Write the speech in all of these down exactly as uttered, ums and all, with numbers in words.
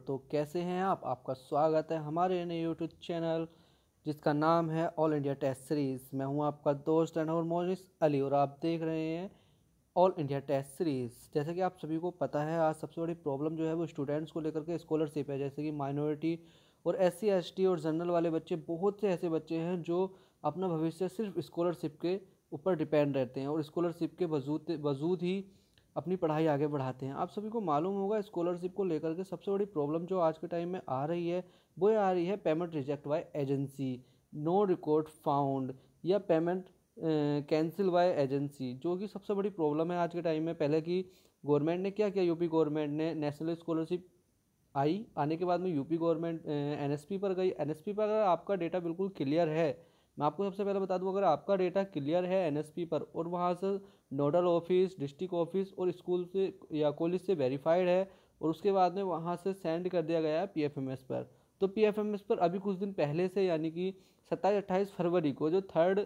तो कैसे हैं आप? आपका स्वागत है हमारे नए यूट्यूब चैनल जिसका नाम है ऑल इंडिया टेस्ट सीरीज़। मैं हूं आपका दोस्त अनवर मोनिस अली और आप देख रहे हैं ऑल इंडिया टेस्ट सीरीज़। जैसे कि आप सभी को पता है, आज सबसे बड़ी प्रॉब्लम जो है वो स्टूडेंट्स को लेकर के स्कॉलरशिप है। जैसे कि माइनॉरिटी और एस सी एस टी और जनरल वाले बच्चे, बहुत से ऐसे बच्चे हैं जो अपना भविष्य सिर्फ स्कॉलरशिप के ऊपर डिपेंड रहते हैं और स्कॉलरशिप के वजूद वजूद ही अपनी पढ़ाई आगे बढ़ाते हैं। आप सभी को मालूम होगा स्कॉलरशिप को लेकर के सबसे बड़ी प्रॉब्लम जो आज के टाइम में आ रही है वो आ रही है payment reject by agency, no record found या पेमेंट कैंसिल बाय एजेंसी, जो कि सबसे बड़ी प्रॉब्लम है आज के टाइम में। पहले की गवर्नमेंट ने क्या किया, यूपी गवर्नमेंट ने नेशनल स्कॉलरशिप आई, आने के बाद में यूपी गवर्नमेंट एनएसपी पर गई। एनएसपी पर अगर आपका डेटा बिल्कुल क्लियर है, मैं आपको सबसे पहले बता दूं, अगर आपका डेटा क्लियर है एनएसपी पर और वहाँ से नोडल ऑफिस, डिस्ट्रिक्ट ऑफिस और स्कूल से या कॉलेज से वेरीफाइड है और उसके बाद में वहाँ से सेंड कर दिया गया है पीएफएमएस पर, तो पीएफएमएस पर अभी कुछ दिन पहले से यानी कि सत्ताईस अट्ठाईस फरवरी को जो थर्ड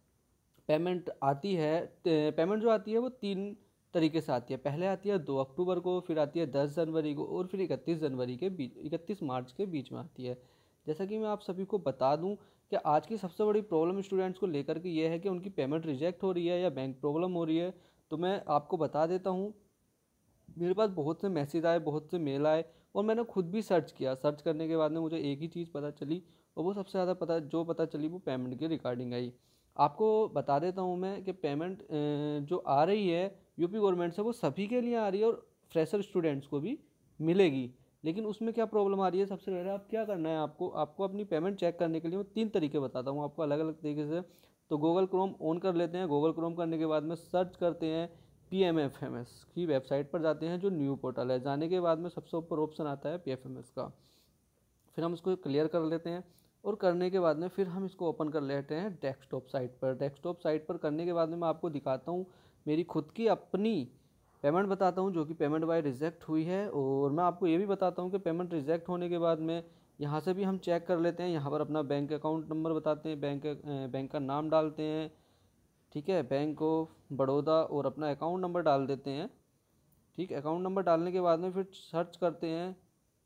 पेमेंट आती है, पेमेंट जो आती है वो तीन तरीके से आती है। पहले आती है दो अक्टूबर को, फिर आती है दस जनवरी को और फिर इकतीस जनवरी के बीच इकतीस मार्च के बीच में आती है। जैसा कि मैं आप सभी को बता दूं कि आज की सबसे बड़ी प्रॉब्लम स्टूडेंट्स को लेकर के ये है कि उनकी पेमेंट रिजेक्ट हो रही है या बैंक प्रॉब्लम हो रही है। तो मैं आपको बता देता हूँ, मेरे पास बहुत से मैसेज आए, बहुत से मेल आए और मैंने खुद भी सर्च किया। सर्च करने के बाद में मुझे एक ही चीज़ पता चली और वो सबसे ज़्यादा पता जो पता चली वो पेमेंट के रिगार्डिंग आई। आपको बता देता हूँ मैं कि पेमेंट जो आ रही है यूपी गवर्नमेंट से वो सभी के लिए आ रही है और फ्रेशर स्टूडेंट्स को भी मिलेगी। लेकिन उसमें क्या प्रॉब्लम आ रही है, सबसे पहले आप क्या करना है, आपको आपको अपनी पेमेंट चेक करने के लिए मैं तीन तरीके बताता हूँ आपको अलग अलग तरीके से। तो गूगल क्रोम ऑन कर लेते हैं। गूगल क्रोम करने के बाद में सर्च करते हैं पीएमएफएमएस की वेबसाइट पर जाते हैं जो न्यू पोर्टल है। जाने के बाद में सबसे ऊपर ऑप्शन आता है पीएफएमएस का, फिर हम उसको क्लियर कर लेते हैं और करने के बाद में फिर हम इसको ओपन कर लेते हैं डेस्कटॉप साइट पर। डेस्कटॉप साइट पर करने के बाद में मैं आपको दिखाता हूँ मेरी खुद की अपनी पेमेंट बताता हूँ जो कि पेमेंट बाय रिजेक्ट हुई है, और मैं आपको ये भी बताता हूँ कि पेमेंट रिजेक्ट होने के बाद में यहाँ से भी हम चेक कर लेते हैं। यहाँ पर अपना बैंक अकाउंट नंबर बताते हैं, बैंक बैंक का नाम डालते हैं, ठीक है, बैंक ऑफ बड़ौदा, और अपना अकाउंट नंबर डाल देते हैं। ठीक, अकाउंट नंबर डालने के बाद में फिर सर्च करते हैं।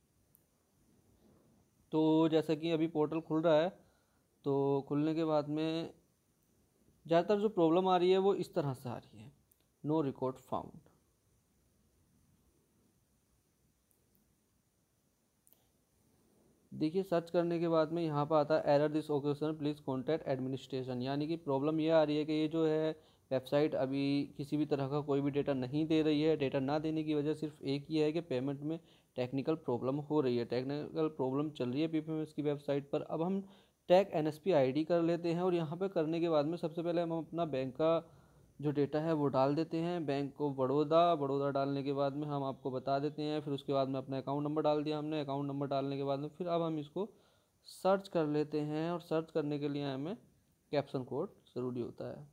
तो जैसा कि अभी पोर्टल खुल रहा है, तो खुलने के बाद में ज़्यादातर जो प्रॉब्लम आ रही है वो इस तरह से आ रही है, नो रिकॉर्ड फाउंड। देखिए सर्च करने के बाद में यहाँ पर आता है error this occasion please contact administration, यानी कि प्रॉब्लम ये आ रही है कि ये जो है वेबसाइट अभी किसी भी तरह का कोई भी डेटा नहीं दे रही है। डेटा ना देने की वजह सिर्फ एक ही है कि पेमेंट में टेक्निकल प्रॉब्लम हो रही है, टेक्निकल प्रॉब्लम चल रही है पीपीएमएस की वेबसाइट पर। अब हम टैग एनएसपी आईडी कर लेते हैं और यहाँ पर करने के बाद में सबसे पहले हम अपना बैंक का जो डेटा है वो डाल देते हैं, बैंक ऑफ बड़ौदा। बड़ौदा डालने के बाद में हम आपको बता देते हैं, फिर उसके बाद में अपना अकाउंट नंबर डाल दिया हमने। अकाउंट नंबर डालने के बाद में फिर अब हम इसको सर्च कर लेते हैं और सर्च करने के लिए हमें कैप्शन कोड ज़रूरी होता है।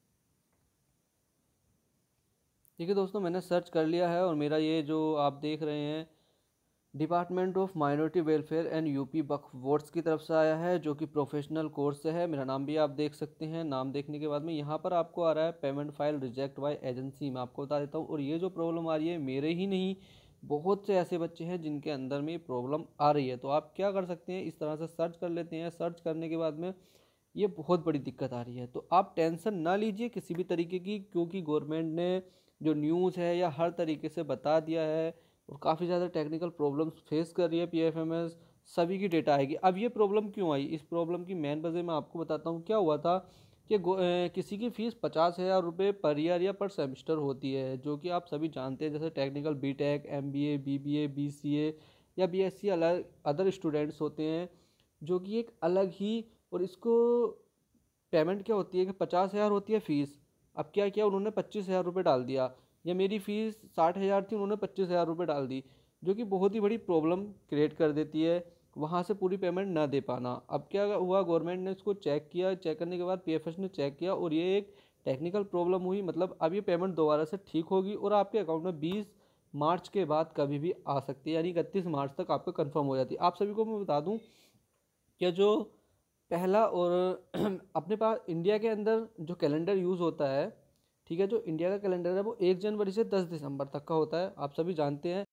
ठीक है दोस्तों, मैंने सर्च कर लिया है और मेरा ये जो आप देख रहे हैं department of minority welfare and UP Waqf boards की तरफ से आया है, जो कि प्रोफेशनल कोर्स है। मेरा नाम भी आप देख सकते हैं। नाम देखने के बाद में यहाँ पर आपको आ रहा है payment file reject by agency. मैं आपको बता देता हूँ, और ये जो प्रॉब्लम आ रही है मेरे ही नहीं, बहुत से ऐसे बच्चे हैं जिनके अंदर में ये प्रॉब्लम आ रही है। तो आप क्या कर सकते हैं, इस तरह से सर्च कर लेते हैं। सर्च करने के बाद में ये बहुत बड़ी दिक्कत आ रही है, तो आप टेंशन ना लीजिए किसी भी तरीके की, क्योंकि गवर्नमेंट ने जो न्यूज़ है या हर तरीके से बता दिया है और काफ़ी ज़्यादा टेक्निकल प्रॉब्लम्स फेस कर रही है पीएफएमएस, सभी की डेटा आएगी। अब ये प्रॉब्लम क्यों आई, इस प्रॉब्लम की मेन वजह मैं आपको बताता हूँ। क्या हुआ था कि किसी की फ़ीस पचास हज़ार रुपये पर ईयर या पर सेमेस्टर होती है, जो कि आप सभी जानते हैं। जैसे technical BTech, MBA, BBA, BCA या बीएससी अलग अदर स्टूडेंट्स होते हैं, जो कि एक अलग ही, और इसको पेमेंट क्या होती है कि पचास हज़ार होती है फ़ीस। अब क्या किया उन्होंने, पच्चीस हज़ार रुपये डाल दिया, या मेरी फ़ीस साठ हज़ार थी, उन्होंने पच्चीस हज़ार रुपये डाल दी, जो कि बहुत ही बड़ी प्रॉब्लम क्रिएट कर देती है, वहाँ से पूरी पेमेंट ना दे पाना। अब क्या हुआ, गवर्नमेंट ने इसको चेक किया, चेक करने के बाद पीएफएस ने चेक किया और ये एक टेक्निकल प्रॉब्लम हुई। मतलब अब ये पेमेंट दोबारा से ठीक होगी और आपके अकाउंट में बीस मार्च के बाद कभी भी आ सकती है, यानी इकतीस मार्च तक आपको कंफर्म हो जाती है। आप सभी को मैं बता दूं कि जो पहला और अपने पास इंडिया के अंदर जो कैलेंडर यूज़ होता है, ठीक है, जो इंडिया का कैलेंडर है वो एक जनवरी से दस दिसंबर तक का होता है, आप सभी जानते हैं।